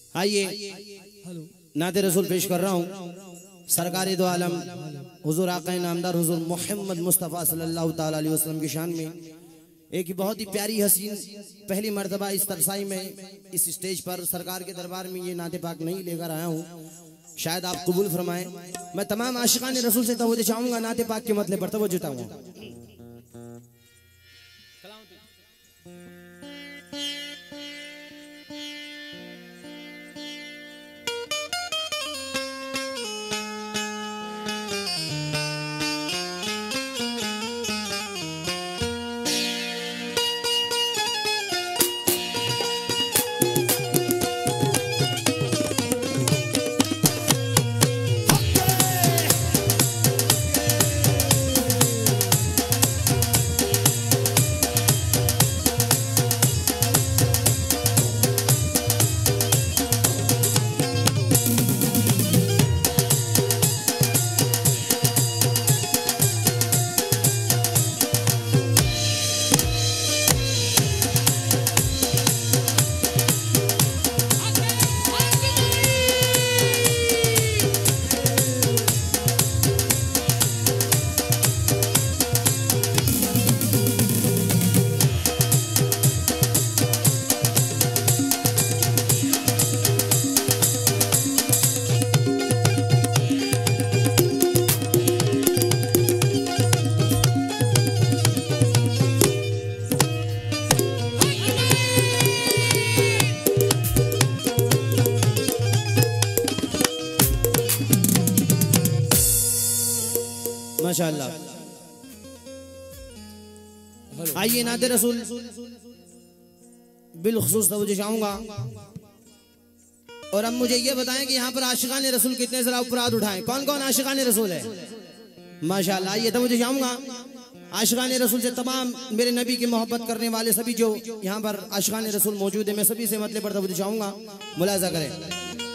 आइए नाते रसूल पेश कर रहा हूँ सरकारी दो आलम हुजूर आका नामदार हुजूर मोहम्मद मुस्तफ़ा सल्लल्लाहु ताला अलैहि वसल्लम की शान में एक बहुत ही प्यारी हसीन पहली मर्तबा इस तरसाई में इस स्टेज पर सरकार के दरबार में ये नाते पाक नहीं लेकर आया हूँ। शायद आप कबूल फरमाएं। मैं तमाम आशिकान रसूल से तवज्जो चाहूंगा नाते पाक के मतलब पर तवज्जो चाहूंगा। माशाअल्लाह। आइए नाते रसूल बिलखुसूस तवज्जो चाहूंगा और अब मुझे ये बताएं कि यहाँ पर आशिकान रसूल कितने जरा ऊपर हाथ उठाएं। कौन कौन आशिकान रसूल है? माशाअल्लाह। आइए तवज्जो चाहूंगा आशिकान रसूल से तमाम मेरे नबी की मोहब्बत करने वाले सभी जो यहाँ पर आशिकान रसूल मौजूद है, मैं सभी से मतलब पर तवज्जो चाहूंगा, मुलाजा करें।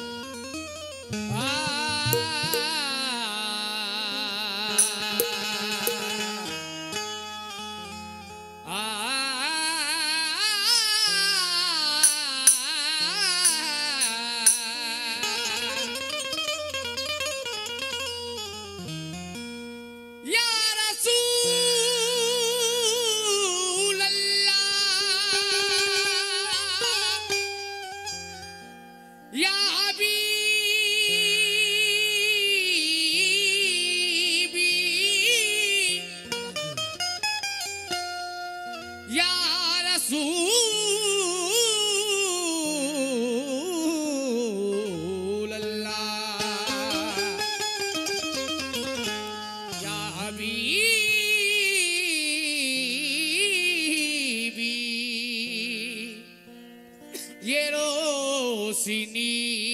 ये रोशनी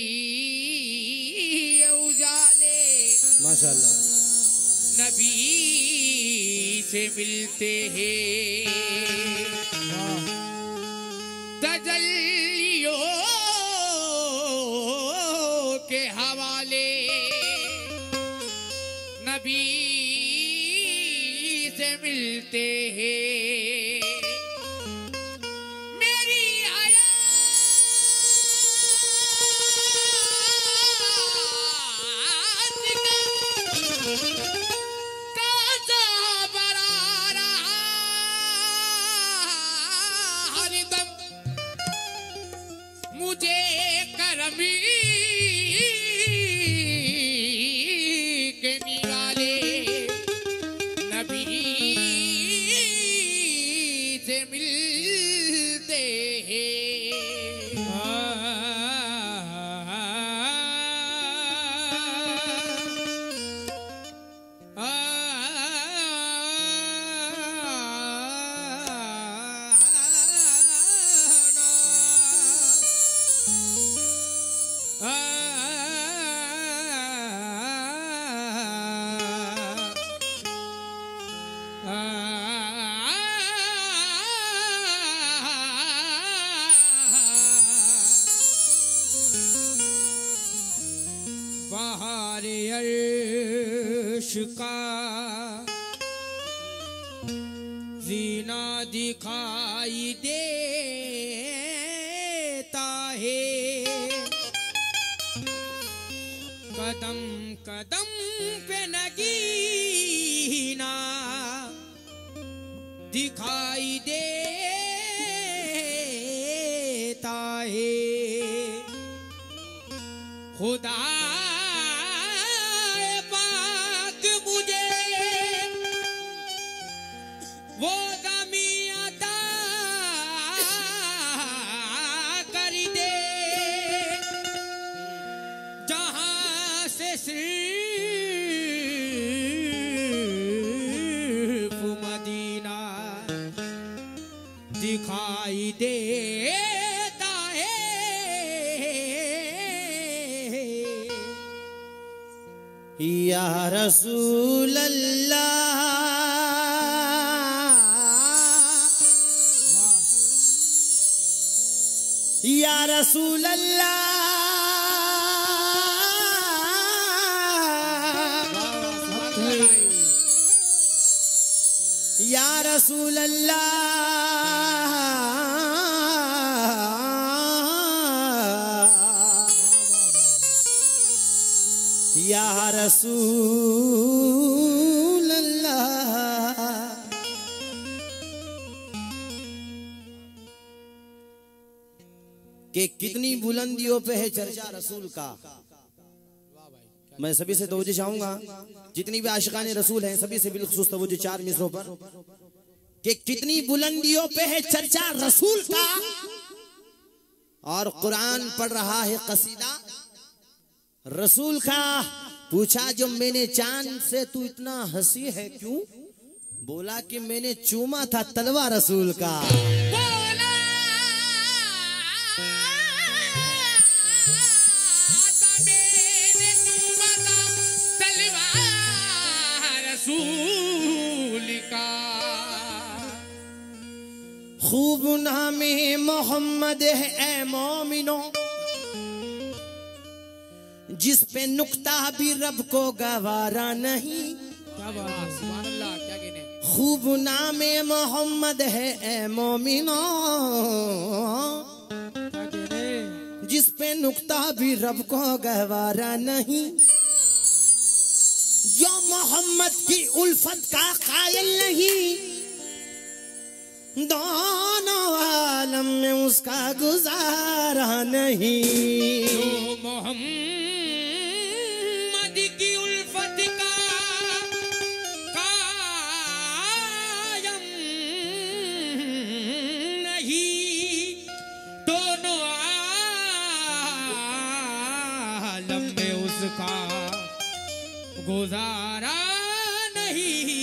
उजाले माशाअल्लाह नबी से मिलते हैं, तजल्लियों के हवाले नबी से मिलते हैं। मुझे करमी के निराले नबी से मिलते हैं। बहार अर्श का जीना दिखाई देता है, कदम कदम पे नगीना दिखाई देता है। खुदा पाक मुझे वो ज़मीं अता कर दे जहां से सिर्फ मदीना दिखाई देता है। या रसूल अल्लाह, या रसूल अल्लाह, या रसूल अल्लाह, या रसूल अल्लाह। कि कितनी बुलंदियों पे है चर्चा रसूल का। मैं सभी से तवज्जो चाहूंगा, जितनी भी आशिकान रसूल हैं सभी से बिलखुसूस तवज्जो 4 मिसरों पर, कि कितनी बुलंदियों पे है चर्चा रसूल का। और कुरान पढ़ रहा है कसीदा रसूल का। पूछा जो मैंने चांद से तू इतना हंसी है क्यों? बोला कि मैंने चूमा था तलवा रसूल का। खूब नामे मोहम्मद है ए मोमिनो, जिस पे नुक्ता भी रब को गवारा नहीं। क्या बात, सुभान अल्लाह, क्या कहने। खूब नामे मोहम्मद है ए मोमिनो, क्या कहने। जिस पे नुक्ता भी रब को गवारा नहीं। जो मोहम्मद की उल्फत का कायल नहीं, दोनों आलम में उसका गुजारा नहीं। जो मोहम्मद की उल्फत का कायम नहीं, दोनों आलम में उसका गुजारा नहीं।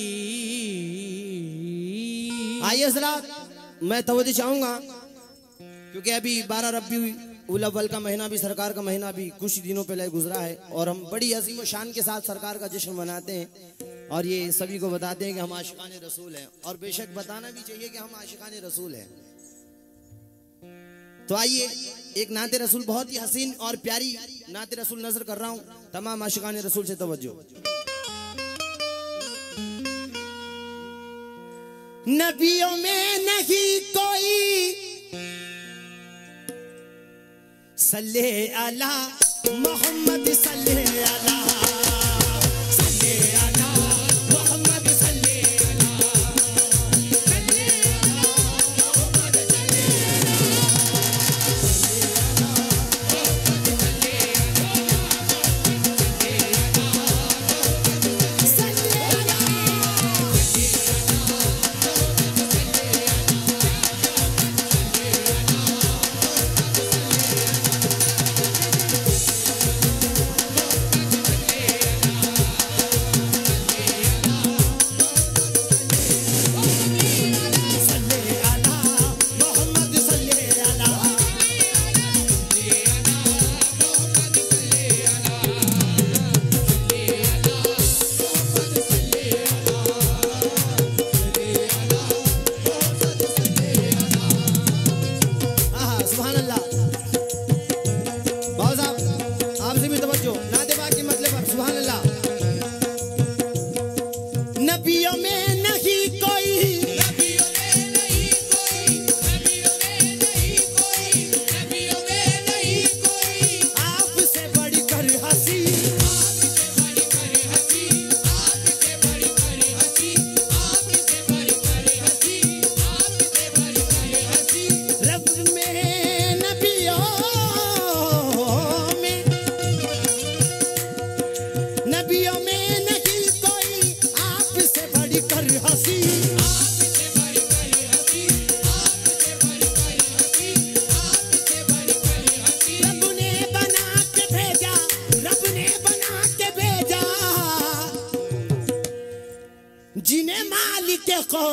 आइए हज़रात, मैं तवज्जो चाहूंगा क्योंकि अभी 12 रबीउल अव्वल का महीना भी, सरकार का महीना भी कुछ दिनों पहले गुजरा है और हम बड़ी अजीम शान के साथ सरकार का जश्न मनाते हैं और ये सभी को बताते हैं कि हम आशिकान रसूल हैं। और बेशक बताना भी चाहिए कि हम आशिकान रसूल हैं। तो आइए एक नाते रसूल, बहुत ही हसीन और प्यारी नाते रसूल नजर कर रहा हूं। तमाम आशिकान रसूल से तवज्जो। नबियों में नहीं कोई सल्ले अला मोहम्मद, सल्ले अला, सल्ले अला मोहम्मद, सल्ले अला, सल्ले अला मोहम्मद, सल्ले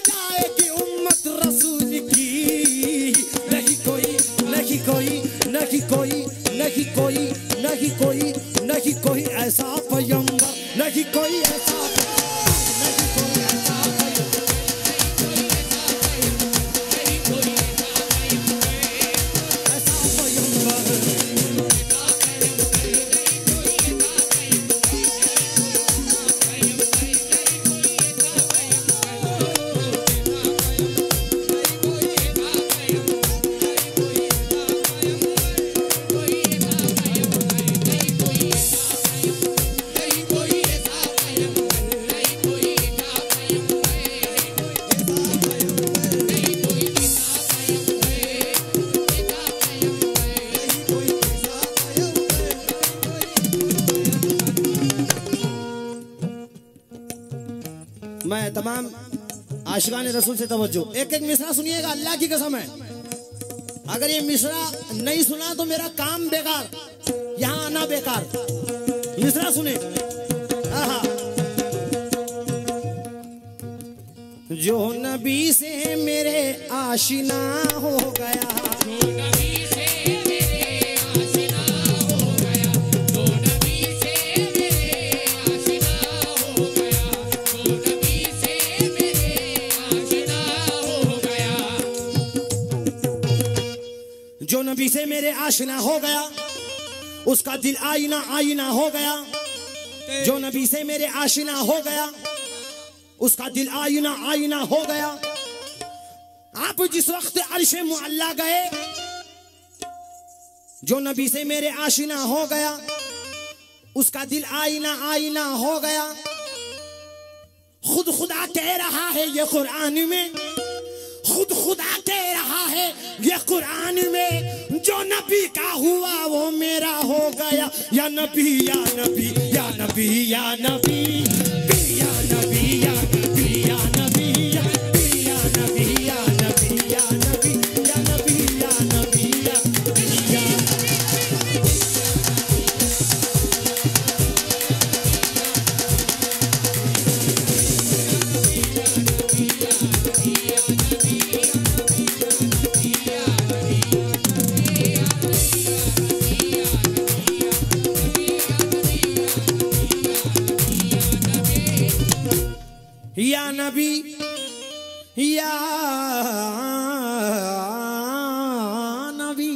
जाएगी उम्मत रसूल की। नहीं कोई नहीं कोई नहीं कोई नहीं कोई नहीं कोई नहीं कोई ऐसा पैगंबर, नहीं कोई ऐसा नहीं कोई ऐसा मैं तमाम आशिकान रसूल से तवज्जो, एक एक मिसरा सुनिएगा, अल्लाह की कसम है। अगर ये मिसरा नहीं सुना तो मेरा काम बेकार, यहाँ आना बेकार। मिसरा सुने। आहा। जो नबी से मेरे आशिना हो गया, जो नबी से मेरे आशिना हो गया उसका दिल आईना आईना हो गया। जो नबी से मेरे आशिना हो गया उसका दिल आईना आईना हो गया। आप जिस वक्त अर्श मुअल्ला गए, जो नबी से मेरे आशिना हो गया उसका दिल आईना आईना हो गया। खुद खुदा कह रहा है ये कुरान में, खुद खुदा कह रहा है ये कुरान में, जो नबी का हुआ वो मेरा हो गया। या नबी या नबी या नबी या नबी या नबी या नबी या नबी या नबी या नबी या नबी या नबी या नबी या या नबी या नबी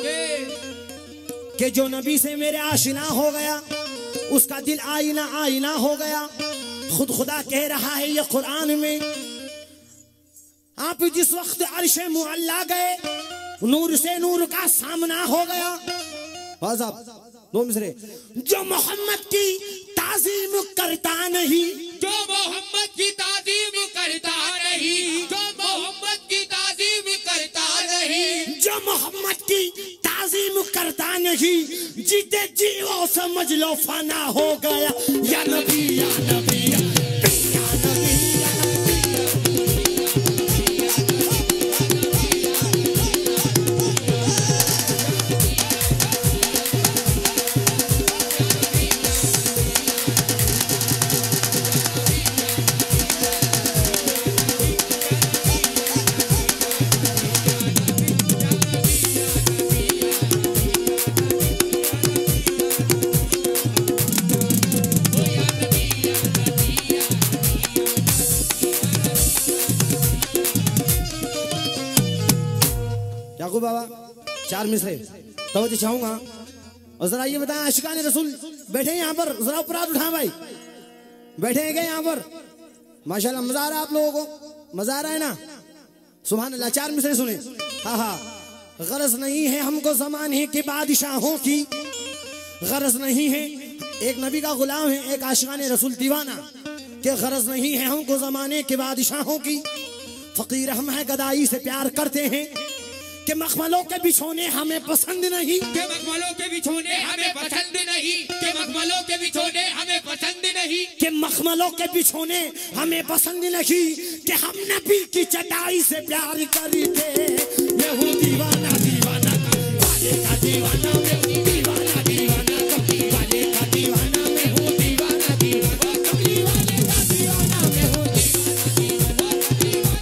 के जो नबी से मेरे आशिना हो गया उसका दिल आईना आईना हो गया। खुद खुदा कह रहा है ये कुरान में। आप जिस वक्त अर्श मुअल्ला गए नूर से नूर का सामना हो गया। दो मिसरे। जो मोहम्मद की ताजीम करता नहीं, जो मोहम्मद की ताजीम करता नहीं, जो मोहम्मद की ताजीम करता नहीं, जो मोहम्मद की ताजीम करता नहीं, जीते जी वो समझ लो फना हो गया। या नबी या नबी या नबी या याकूब बाबा चार मिसरे तवज्जो चाहूंगा। और जरा ये बताएं आशिकान रसूल बैठे यहाँ पर, जरा ऊपर हाथ उठाएं भाई, बैठे हैं क्या यहाँ पर? माशाल्लाह मजा आ रहा है आप लोगों को, मजा आ रहा है ना? सुभान अल्लाह। चार मिसरे सुने। हाँ हाँ। गरज नहीं है हमको ज़माने के बादशाहों की, गरज नहीं है, एक नबी का गुलाम है, एक आशिकान रसूल दीवाना, कि गरज नहीं है हमको ज़माने के बादशाहों की, फकीर हम है गदाई से प्यार करते हैं, कि मखमलों के बिछोने हमें पसंद नहीं, के मखमलों के बिछोने हमें पसंद नहीं, के मखमलों के बिछोने हमें पसंद नहीं, कि मखमलों के बिछोने हमें पसंद नहीं, कि हम नबी की चटाई से प्यार करते। मैं हूँ दीवाना दीवाना वाले का दीवाना, मैं हूँ दीवाना दीवाना वाले का दीवाना, मैं हूँ दीवाना दीवाना वाले का दीवाना, मैं हूँ दीवाना दीवाना।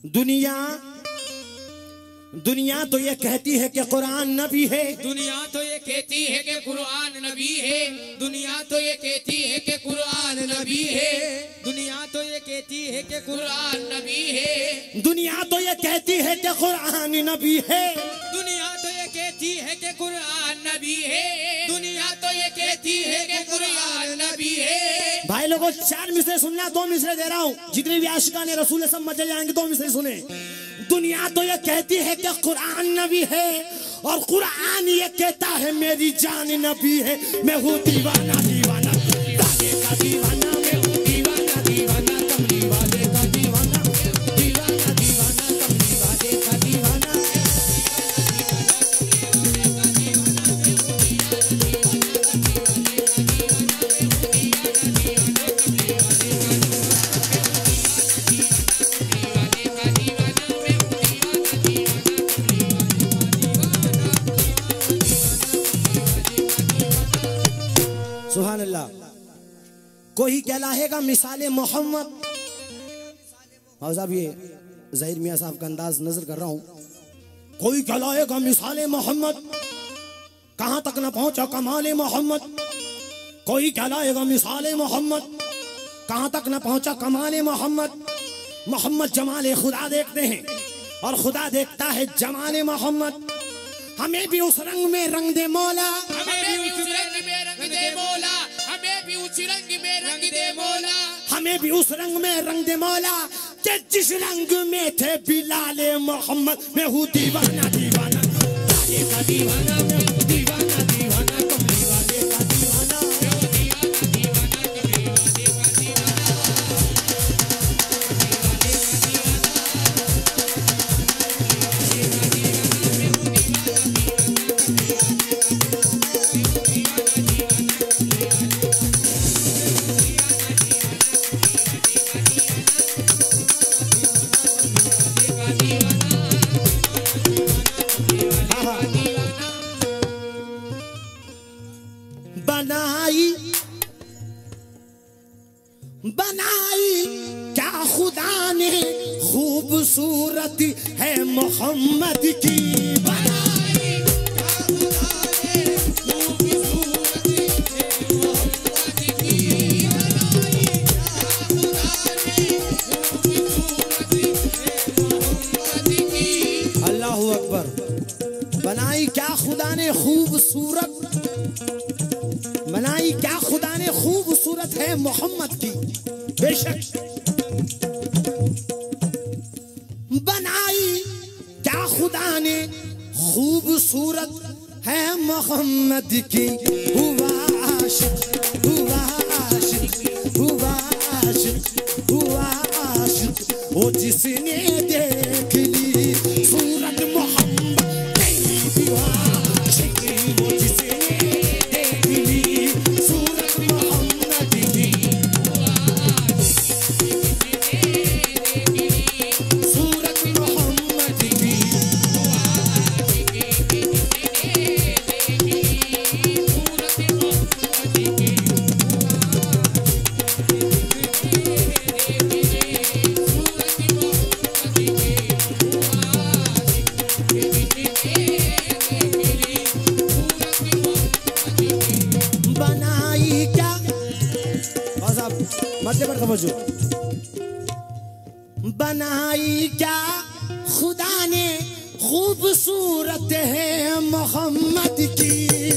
दुनिया तो ये कहती है कि कुरान नबी है। दुनिया तो ये कहती है कि कुरान नबी है। दुनिया तो ये कहती है कि कुरान नबी है। दुनिया तो ये कहती है कि कुरान नबी है। दुनिया तो ये कहती है कि कुरान नबी है। दुनिया तो ये कहती है कि कुरान नबी है। दुनिया तो ये कहती है कि कुरान नबी है। भाई लोगों 4 मिसरे सुनना, 2 मिसरे दे रहा हूँ, जितने भी आशिकाने रसूल सब मजे जाएंगे। 2 मिसरे सुने। दुनिया तो ये कहती है कि कुरान नबी है, और कुरान ये कहता है मेरी जान नबी है। मैं हूँ दीवाना दीवाना दागे का दीवाना, मैं हूँ दीवाना दीवाना कमली वाले का दीवाना, दीवाना दीवाना कमली वाले का दीवाना। सुभान अल्लाह। कोई कहलाएगा मिसाले मोहम्मद। और साहब ये ज़हीर मियां साहब का अंदाज नजर कर रहा हूं। कोई कहलाएगा मिसाले मोहम्मद, कहां तक न पहुंचा कमाले मोहम्मद। कोई कहलाएगा मिसाले मोहम्मद, कहां तक न पहुंचा कमाले मोहम्मद। मोहम्मद जमाले खुदा देखते हैं और खुदा देखता है जमाले मोहम्मद। हमें भी उस रंग में रंग दे मौला, हमें भी उस रंग में रंग दे मौला, हमें भी उस रंग में रंग दे मौला, हमें भी उस रंग में रंग दे मौला कि जिस रंग में थे बिलाले मोहम्मद। मैं हूँ दीवाना दीवाना दागे का दीवाना, मैं हूँ दीवाना दीवाना कमली वाले का दीवाना, मैं हूँ दीवाना दीवाना कमली वाले का दीवाना। बनाई क्या खुदा ने खूबसूरत है मोहम्मद की। बनाई क्या खुदा ने खूबसूरत है मोहम्मद की। बनाई क्या खुदा ने खूबसूरत है मोहम्मद की। अल्लाह अकबर। बनाई क्या खुदा ने खूबसूरत, बनाई क्या खुदा ने खूबसूरत है मोहम्मद की। बेशक बनाई क्या खुदा ने खूबसूरत है मोहम्मद की। हुआ आशिक, हुआ आशिक, हुआ आशिक, हुआ आशिक, वो जिसने देख ली सूरत मोहम्मद नहीं हुआ आशिक। वो जिसने बनाई क्या खुदा ने खूबसूरत है मोहम्मद की।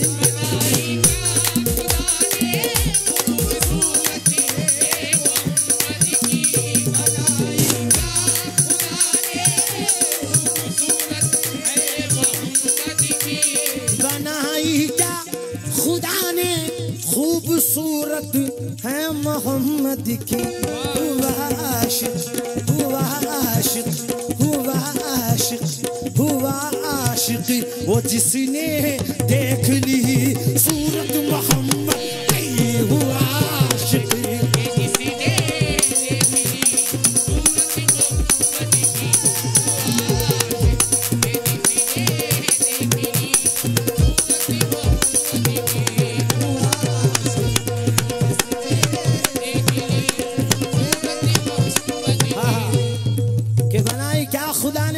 बनाई क्या खुदा ने खूबसूरत है मोहम्मद की। हुआ आशिक, हुआ आशिक, हुआ आशिक, हुआ आशिक, वो जिसने देख ली सूरत मोहम्मद नहीं हुआ आशिक।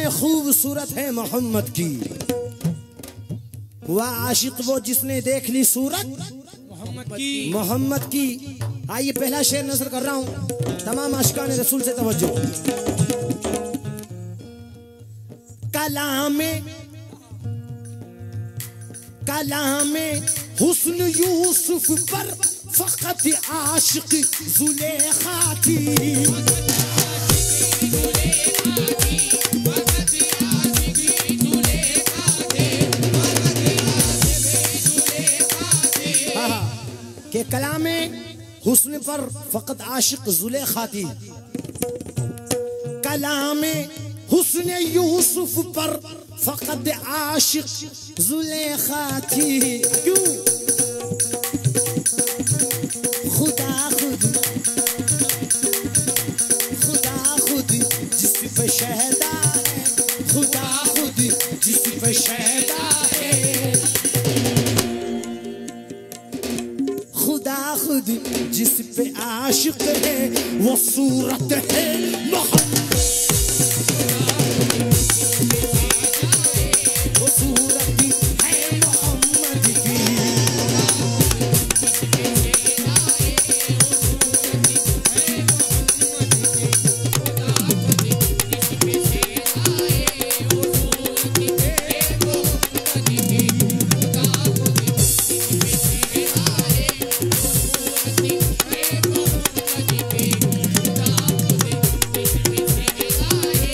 में खूबसूरत है मोहम्मद की, वह आशिक वो जिसने देख ली सूरत मोहम्मद की। आइए पहला शेर नजर कर रहा हूं, तमाम आशिकान रसूल से तवज्जो। कलामे हुस्न यूसुफ पर फकत आशिक जुलेखा थी। के कलामे हुस्न पर फकत आशिक जुलेखा थी। कलामे हुस्न यूसुफ पर फकत आशिक जुलेखा थी। क्यों? खुदा खुद जिस पे शहदा है, खुदा खुद जिस पे शहदा है, खुदा खुद जिस पे आशिक है, वो सूरत है मोहम्मद।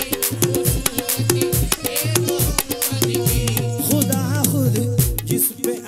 जिस पे